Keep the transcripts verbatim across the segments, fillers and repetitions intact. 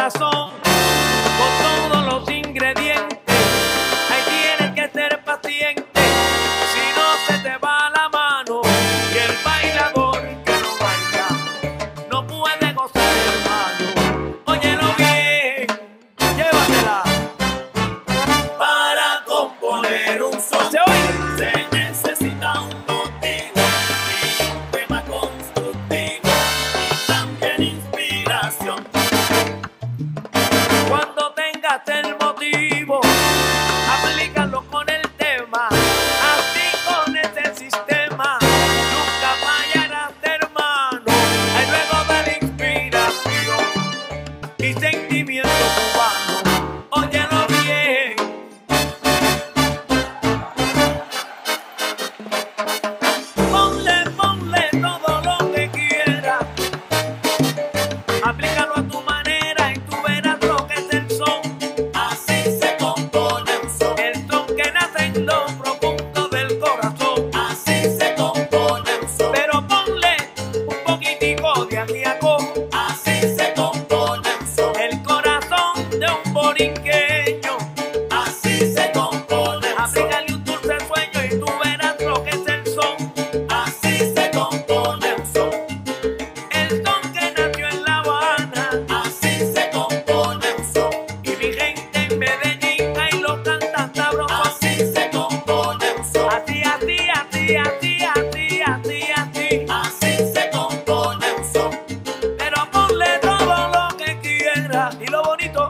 sazón, con todos los ingredientes. Ahí tienes que ser paciente, si no se te va la mano. Y el bailador que no baila no puede gozar, hermano. Óyelo bien, llévatela. Para componer un son se oye, se necesita un motivo y un tema constructivo y también inspiración. Cuando tengas el motivo, aplícalo con el tema, así con ese sistema nunca fallarás, hermano. Ahí luego de la inspiración y sentimiento cubano, óyelo bien. Ponle, ponle todo lo que quieras, aplícalo a tu manera y tú verás lo que es el son. Así se compone un son, el son que nace en lo profundo del corazón. Así se compone un son, pero ponle un poquitico de ajíaco. Así se compone un son, el corazón de un borinqueño. Así se compone un son, aplícale un dulce sueño y tú verás lo que es el son. Así se compone un son, el son que nació en La Habana. Así se compone un son, y mi gente en Medellín ahí lo cantan sabroso. Así se compone un son, así, así, así, así, así, así, así. Así se compone un son, pero ponle todo lo que quieras y lo bonito.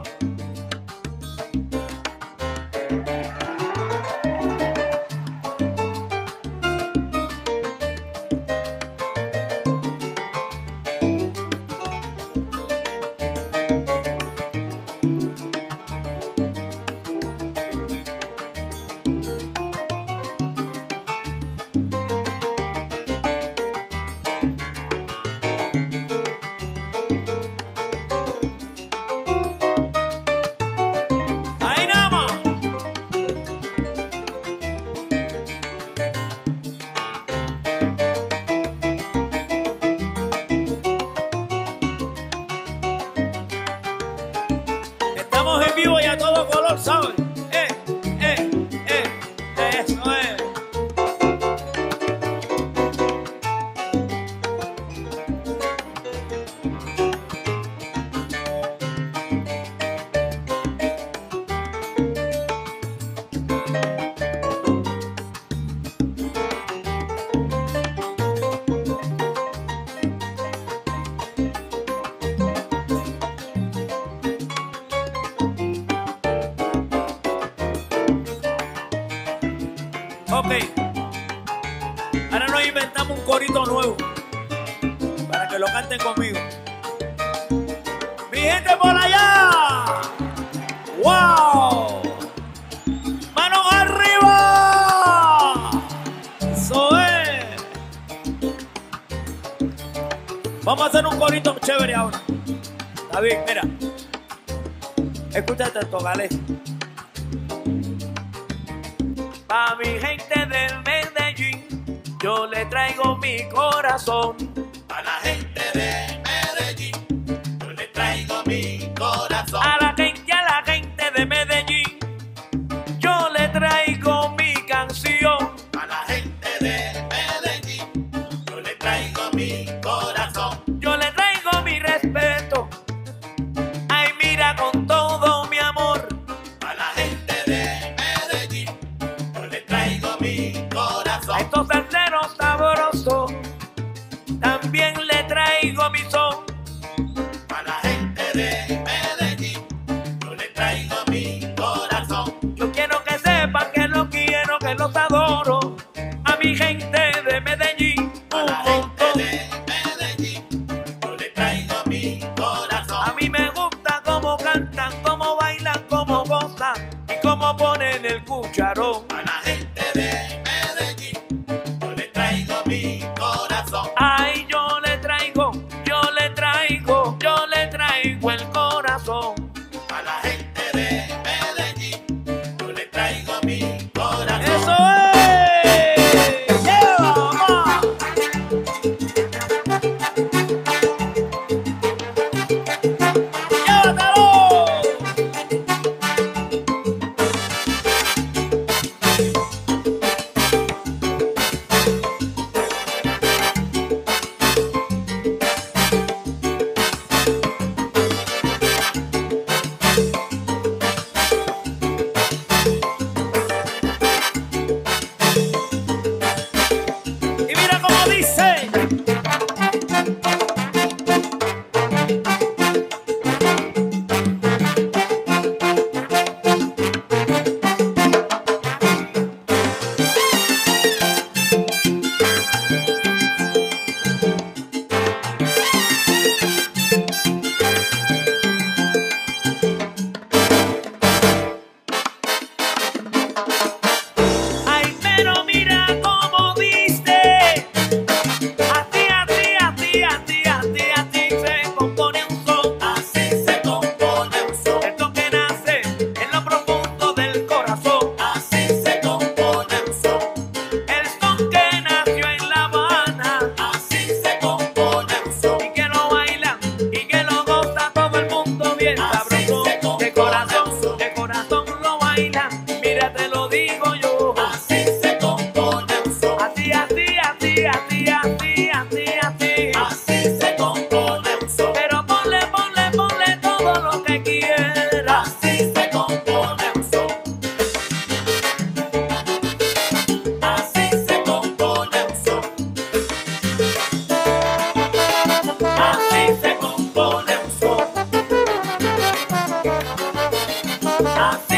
Ahí nada más. Estamos en vivo y a todo color, ¿sabes? Eh, eh, eh, eso es. Ok, ahora nos inventamos un corito nuevo para que lo canten conmigo. Mi gente por allá, wow, manos arriba, eso es. Vamos a hacer un corito chévere ahora. David, mira, escúchate esto, Gale. A mi gente de Medellín, yo le traigo mi corazón. A la gente de Medellín, yo le traigo mi corazón. A la gente, a la gente de Medellín, yo le traigo mi canción. A la gente de Medellín, yo le traigo mi corazón. Yo le traigo mi respeto, ay mira con todo mi amor. A la gente de Medellín, yo le traigo mi corazón. A estos salseros sabrosos, también le traigo mi son. A la gente de Medellín, yo le traigo mi corazón. Yo quiero que sepan que los quiero, que los adoro. A mi gente de Medellín, A un la gente montón. de Medellín, yo le traigo mi corazón. A mí me gusta cómo cantan, cómo bailan, cómo gozan y cómo ponen el cucharón. A la gente de Medellín, yo le traigo mi corazón. Ay, yo le traigo, yo le traigo, yo le traigo el corazón. A la gente de Medellín, yo le traigo mi corazón. ¡Eso es! ¡Lleva, mamá! ¡Llévatelo! Así